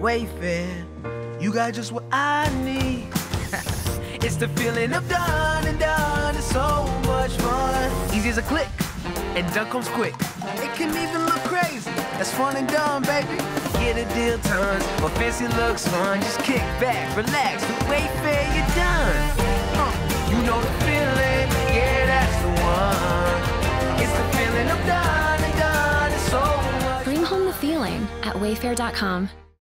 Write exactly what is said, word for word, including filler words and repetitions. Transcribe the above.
Wayfair, you got just what I need. It's the feeling of done and done. It's so much fun. Easy as a click, and done comes quick. It can even look crazy. That's fun and done, baby. Get a deal tons, or fancy looks fun. Just kick back, relax. With Wayfair, you're done. Uh, you know the feeling, yeah, that's the one. It's the feeling of done and done. It's so much. Bring home the feeling at wayfair dot com.